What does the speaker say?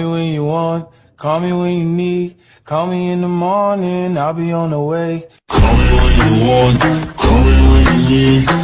me when you want, call me when you need. Call me in the morning, I'll be on the way. Call me when you want, call me when you need.